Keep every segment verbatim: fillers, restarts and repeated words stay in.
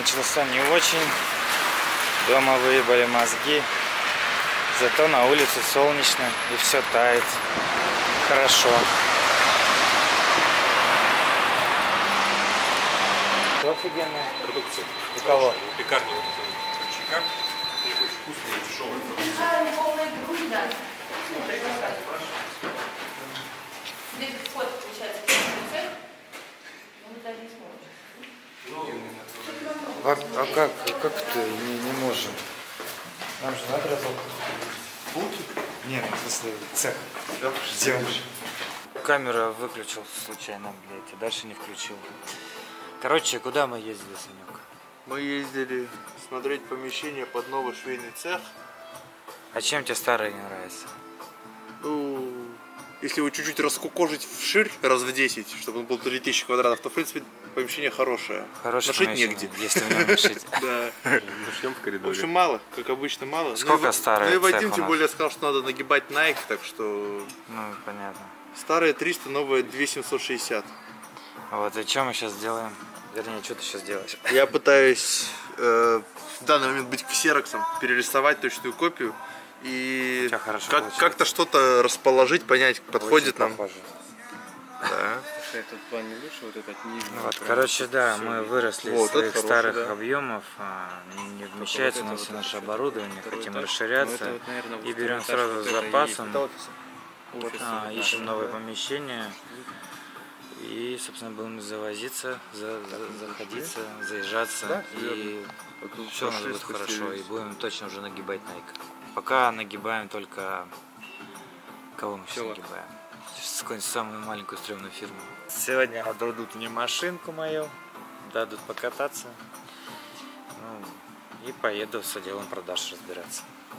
начался не очень. Дома выебали мозги. Зато на улице солнечно и все тает. Хорошо. Что офигенная продукция. У кого? Пекарня вот эта Чикар. Они очень вкусные и дешевые. Полная грудь. Здесь вход получается цех, но мы даже не сможем. А, а как, а как ты не, не можем? Нам же надо разок. Булки? Нет, в смысле цех. Ждем. Камера выключил случайно, блядь, и дальше не включил. Короче, куда мы ездили, Санек? Мы ездили смотреть помещение под новый швейный цех. А чем тебе старое не нравится? Ну, если его чуть-чуть раскукожить вширь, раз в десять, чтобы он был три тысячи квадратов, то в принципе помещение хорошее. Хорошее Шить помещение, негде. Если в нем шить. Да. Начнем в В коридоре. общем, мало, как обычно, мало. Сколько Ну и- старый Ну и цех Вадим, у тем нас? более, сказал, что надо нагибать Nike, так что Ну, понятно. старые триста, новые две тысячи семьсот шестьдесят. Вот, и что мы сейчас делаем? Вернее, что ты сейчас делаешь? Я пытаюсь э, в данный момент быть ксероксом, перерисовать точную копию и У тебя хорошо как, получается. как-то что-то расположить, понять, подходит Очень нам. похоже. Да. Этот план не лучше, вот этот нижний. Вот, короче, да, мы выросли Вот, из своих это хороший, старых да. объемов, а, не вмещается у вот нас это все вот наше это оборудование, второй хотим этаж. расширяться Ну, это вот, наверное, и второй берем этаж, сразу вот с это и запасом, есть. Офис, а, да, ищем да, новые да. помещения и, собственно, будем завозиться, за, за- заходиться, заезжаться, Да, и Вокруг все у нас прошли, будет хорошо, спустились. и будем точно уже нагибать Nike. Пока нагибаем только... Кого мы сейчас Чего? нагибаем? Сейчас какую-нибудь самую маленькую стрёмную фирму. Сегодня отдадут мне машинку мою, дадут покататься, ну, и поеду с отделом продаж разбираться.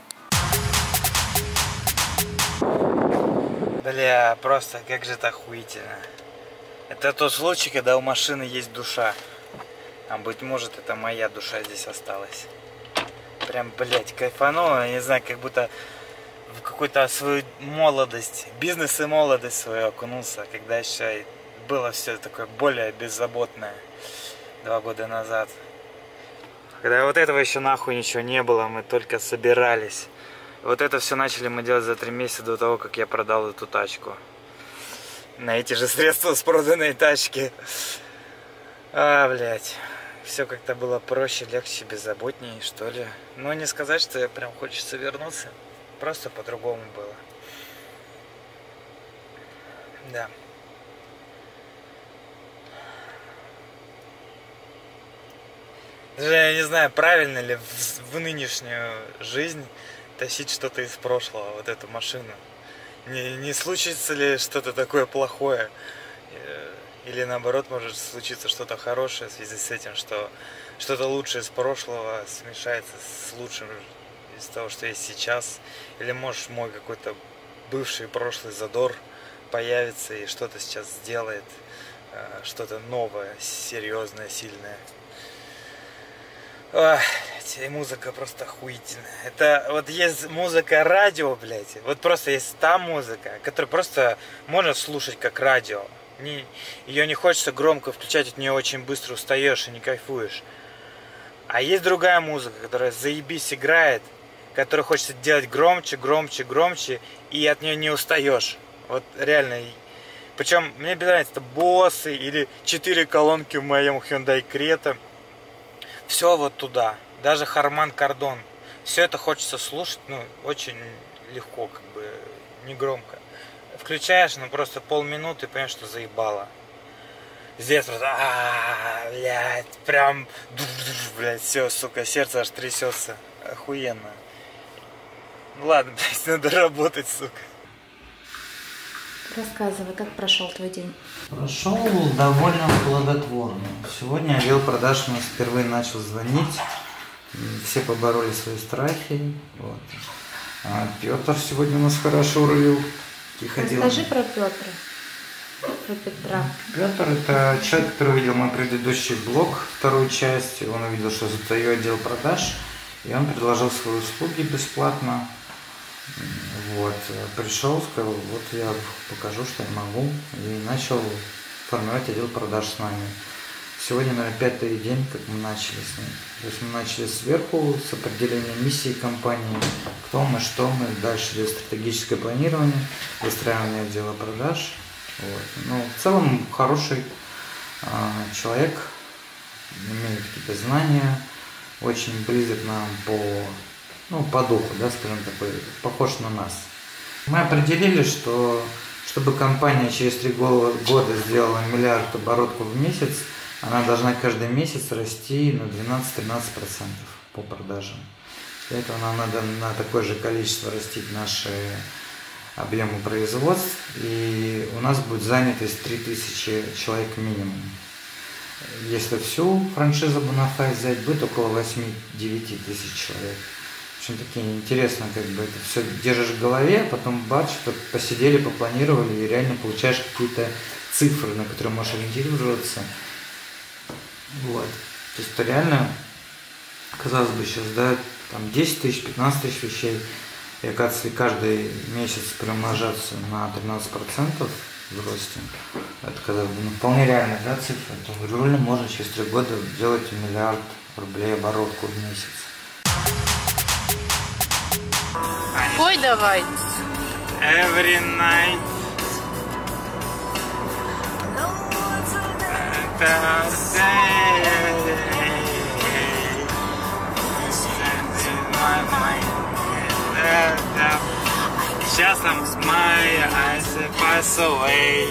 Бля, просто как же это охуительно. Это тот случай, когда у машины есть душа. А быть может, это моя душа здесь осталась. Прям, блять, кайфануло, не знаю, как будто в какую-то свою молодость, бизнес и молодость свою окунулся, когда еще было все такое более беззаботное два года назад. Когда вот этого еще нахуй ничего не было, мы только собирались. Вот это все начали мы делать за три месяца до того, как я продал эту тачку. На эти же средства с проданной тачки. А, блядь. Все как-то было проще, легче, беззаботнее, что ли. Но не сказать, что я прям хочется вернуться. Просто по-другому было. Да. Даже я не знаю, правильно ли в, в нынешнюю жизнь тащить что-то из прошлого, вот эту машину. Не, не случится ли что-то такое плохое? Или наоборот может случиться что-то хорошее в связи с этим, что что-то лучшее из прошлого смешается с лучшим из того, что есть сейчас. Или может мой какой-то бывший прошлый задор появится и что-то сейчас сделает, что-то новое, серьезное, сильное. Ой, блядь, и музыка просто охуительная. Это вот есть музыка радио, блядь. Вот просто есть та музыка, которую просто можно слушать как радио. Не, ее не хочется громко включать, от нее очень быстро устаешь и не кайфуешь. А есть другая музыка, которая заебись играет, которую хочется делать громче, громче, громче, и от нее не устаешь. Вот реально. Причем мне без разницы, это боссы или четыре колонки в моем Hyundai Creta. Все вот туда. Даже Harman Kardon. Все это хочется слушать, ну, очень легко, как бы, не громко. Включаешь, ну, просто полминуты, и понимаешь, что заебало. Здесь просто, а, блядь, прям, блядь, все, сука, сердце аж трясется. Охуенно. Ну ладно, блядь, надо работать, сука. Рассказывай, как прошел твой день? Прошел довольно плодотворно. Сегодня отдел продаж у нас впервые начал звонить. Все побороли свои страхи. Вот. А Петр сегодня у нас хорошо рулил. И ходил. Расскажи про Петра. Про Петра. Петр — это человек, который увидел мой предыдущий блог, вторую часть. Он увидел, что задаю отдел продаж. И он предложил свои услуги бесплатно. Вот, пришел, сказал, вот я покажу, что я могу, и начал формировать отдел продаж с нами. сегодня, наверное, пятый день, как мы начали с ним. То есть мы начали сверху, с определения миссии компании, кто мы, что мы, дальше идет стратегическое планирование, выстраивание отдела продаж. Вот. Но в целом хороший а, человек, имеет какие-то знания, очень близок нам по, ну, по духу, да, скажем, такой, похож на нас. Мы определили, что чтобы компания через три года сделала миллиард оборотов в месяц, она должна каждый месяц расти на двенадцать-тринадцать процентов по продажам. Для этого нам надо на такое же количество растить наши объемы производств, и у нас будет занятость три тысячи человек минимум. Если всю франшизу Bonafide взять, будет около восьми-девяти тысяч человек. В общем, такие интересно, как бы это все держишь в голове, а потом бац, что посидели, попланировали, и реально получаешь какие-то цифры, на которые можешь ориентироваться. Вот. То есть это реально, казалось бы, сейчас, да, там десять тысяч, пятнадцать тысяч вещей, и оказывается, каждый месяц приумножаться на тринадцать процентов в росте, это, казалось бы, ну, вполне реальная, да, цифра, то реально можно через три года делать миллиард рублей оборотку в месяц. Пой давай. Every night. Сейчас там my eyes pass away.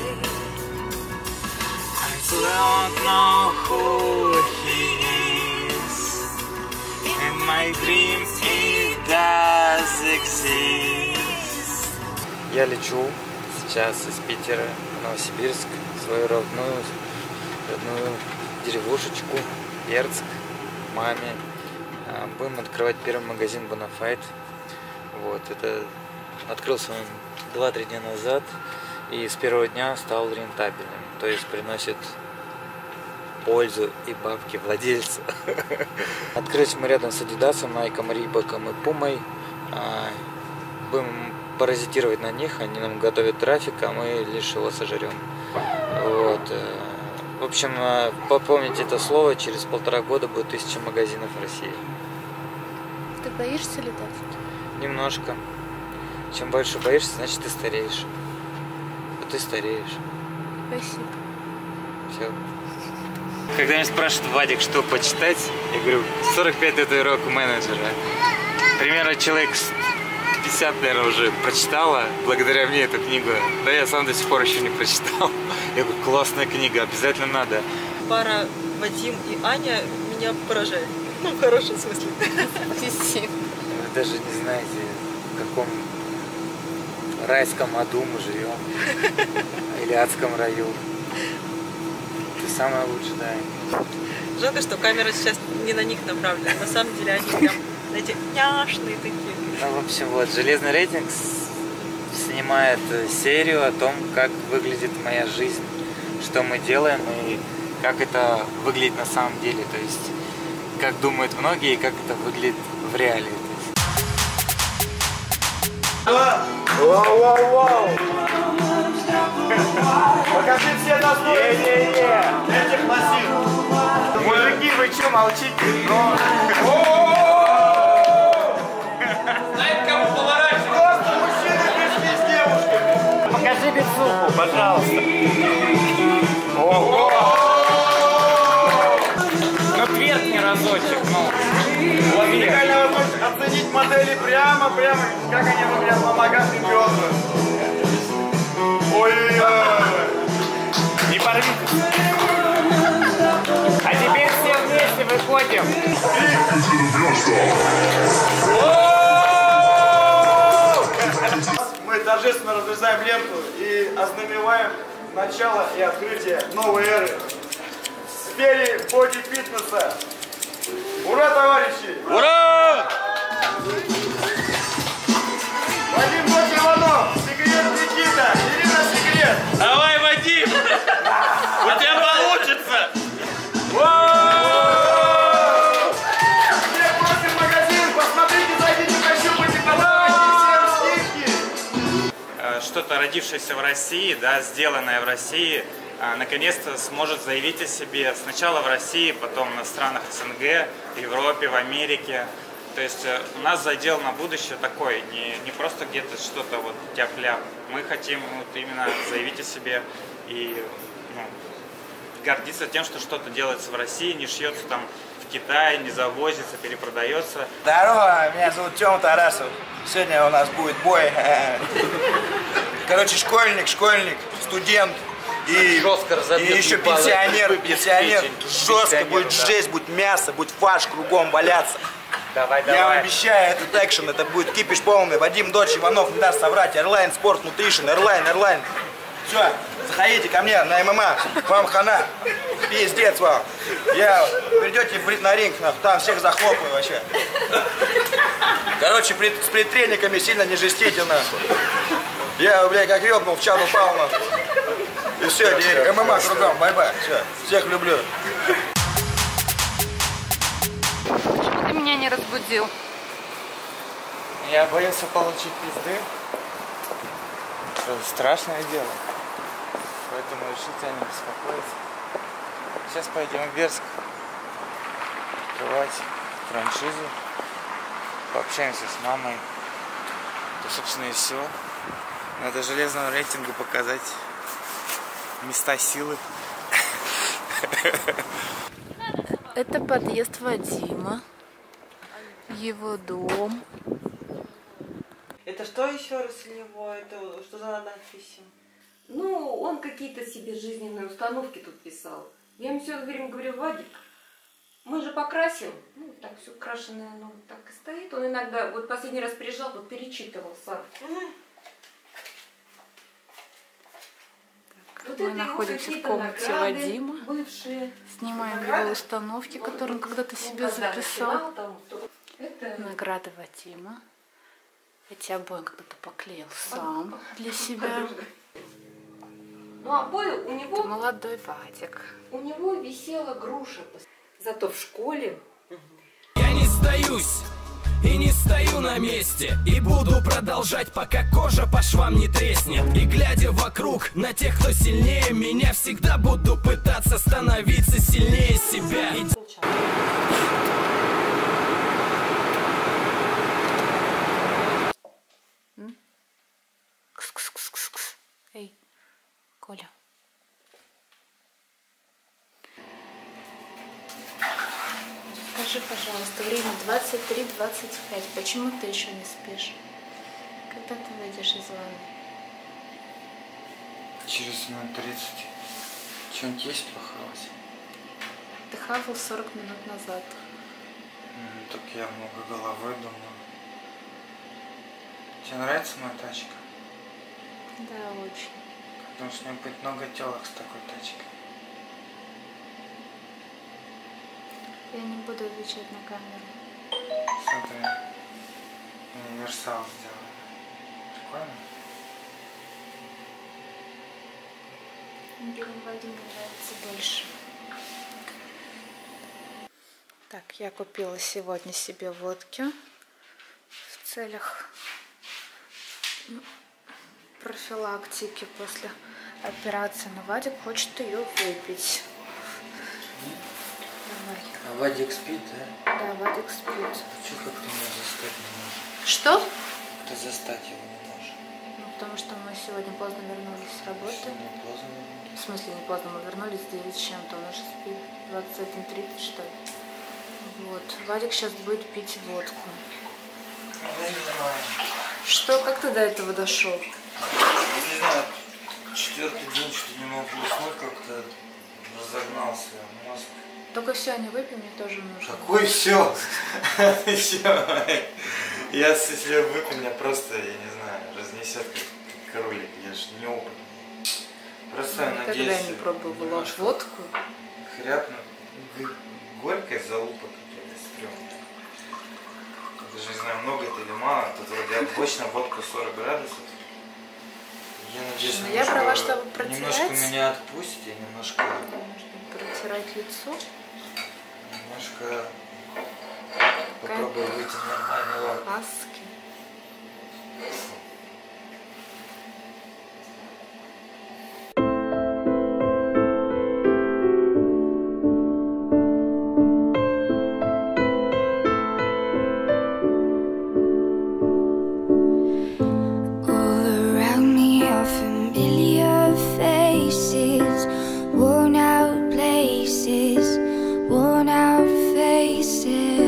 I don't know who he is. In my dreams he does exist. Я лечу сейчас из Питера в Новосибирск, в свою родную, родную деревушечку, Бердск, маме. Будем открывать первый магазин Bonafide. Вот, это открылся он два-три дня назад и с первого дня стал рентабельным, то есть приносит пользу и бабки владельцу. Открылись мы рядом с Adidas, Nike, Reebok и Puma. Будем паразитировать на них, они нам готовят трафик, а мы лишь его сожрем. Вот. В общем, попомните это слово, через полтора года будет тысяча магазинов в России. Ты боишься летать? Немножко. Чем больше боишься, значит ты стареешь. А ты стареешь. Спасибо. Все. Когда меня спрашивают, Вадик, что почитать, я говорю, сорок пять татуировок у менеджера. Примерно человек пятьдесят, наверное, уже прочитала благодаря мне эту книгу. Да я сам до сих пор еще не прочитал. Я говорю, классная книга, обязательно надо. Пара Вадим и Аня меня поражает. Ну, в хорошем смысле. Спасибо. Вы даже не знаете, в каком райском аду мы живем. Или адском раю. Ты самая лучшая, да. Жалко, что камера сейчас не на них направлена. На самом деле они прям, знаете, няшные такие. Ну, в общем, вот, Железный рейтинг снимает серию о том, как выглядит моя жизнь, что мы делаем и как это выглядит на самом деле. То есть, как думают многие и как это выглядит в реалии. Вау-вау-вау! Покажи все достоинства этих носилок. Мужики, вы что молчите? Знаете, кому поворачивать? Просто мужчины пришли с девушками. Покажи бицуху, пожалуйста. Ого! Ну, твердни разочек, ну. Уникальная возможность оценить модели прямо, прямо, как они выглядят на ногах и бедрах. Ой-ой-ой! Не порвитесь. А теперь все вместе выходим. Мы торжественно разрезаем ленту и ознаменуем начало и открытие новой эры в сфере боди-фитнеса. Ура, товарищи! Ура! Вадим Дочь Иванов, Секрет Никита, Ирина Секрет. Давай, Вадим! У тебя получится! Все просим в магазин, посмотрите, зайдите, пощупайте, подарки, всем скидки. Что-то родившееся в России, да, сделанное в России, наконец-то сможет заявить о себе сначала в России, потом на странах СНГ, в Европе, в Америке. То есть у нас задел на будущее такой, не, не просто где-то что-то вот тяп-ляп. Мы хотим вот именно заявить о себе и ну, гордиться тем, что что-то делается в России, не шьется там в Китае, не завозится, перепродается. Здорово, меня зовут Тёма Тарасов. Сегодня у нас будет бой. Короче, школьник, школьник, студент и, и еще пенсионер, пенсионер. Жестко будет жесть, будет мясо, будет фарш кругом валяться. Давай, Я давай. вам обещаю, этот экшен, это будет кипиш полный. Вадим Дочь Иванов не даст соврать. Эрлайн Спорт Нутришн, Эрлайн, Эрлайн. Все, заходите ко мне на ММА, вам хана. Пиздец вам. Я, придете в на ринг, там всех захлопаю вообще. Короче, при, с предтренниками сильно не жестите, нахуй. Я, блядь, как ёбнул, в чан упал, нахуй. И все, теперь ММА кругом, бай-бай. Все, всех люблю. Почему ты меня не разбудил? Я боялся получить пизды. Это страшное дело. Поэтому решил тебя не беспокоить. Сейчас пойдем в Берск открывать франшизу. Пообщаемся с мамой. Это, собственно, и все. Надо железного рейтинга показать места силы. Это подъезд Вадима. Его дом. Это что еще раз у него? Это что за надписи? Ну, он какие-то себе жизненные установки тут писал. Я ему все время говорю: Вадик, мы же покрасим. Ну, так все крашеное, оно вот так и стоит. Он иногда, вот последний раз приезжал, вот перечитывал сам. Вот Мы находимся в комнате Вадима. Бывшие. Снимаем его установки, которые он когда-то себе записал. Там, это... Награды Вадима. Эти обои он когда-то поклеил сам для себя. Ну, а обои у него... Это молодой Вадик. У него висела груша. Зато в школе... Я не сдаюсь и не стою на месте, и буду продолжать, пока кожа по швам не треснет. И глядя вокруг на тех, кто сильнее меня, всегда буду пытаться становиться сильнее себя. И... Кс-кс-кс-кс-кс. Эй, Коля. Скажи, пожалуйста, время двадцать три двадцать пять. Почему ты еще не спишь? Когда ты выйдешь из ванны? Через минут тридцать. Что-нибудь есть похавать? Ты хавал сорок минут назад. Mm, так я много головы думаю. Тебе нравится моя тачка? Да, очень. Потому что у меня будет много телок с такой тачкой. Я не буду отвечать на камеру. Смотри, универсал сделан. Прикольно? Мне Вадиму нравится больше. Так, я купила сегодня себе водки в целях профилактики после операции. Но Вадик хочет ее выпить. Давай. А Вадик спит, да? Да, Вадик спит. А что как-то меня застать не можешь? Что? Ты застать его не можешь. Ну, потому что мы сегодня поздно вернулись с работы. Сегодня поздно вернулись. В смысле, не поздно, мы вернулись в девять с чем-то, он уже спит, двадцать один тридцать, что ли. Вот, Вадик сейчас будет пить водку. Я не знаю. Что, как ты до этого дошел? Не знаю, четвертый день что-то не мог уснуть, как-то разогнался мозг. Только все, не выпей, мне тоже нужно. Какой все? Все. Я если выпью, меня просто, я не знаю, разнесет как кролик. Я же неопытный. Просто Я надеюсь. никогда не пробовала водку. Хряпну. Горькая залупа какая-то стрёмная. Я даже не знаю, много это или мало. Тут вроде обычно водка сорок градусов. Я надеюсь, Ну, я брала, чтобы протирать. немножко меня отпустит, и немножко, Можно протирать лицо. немножко попробую выйти нормально. Ладно. Маски. his worn out faces.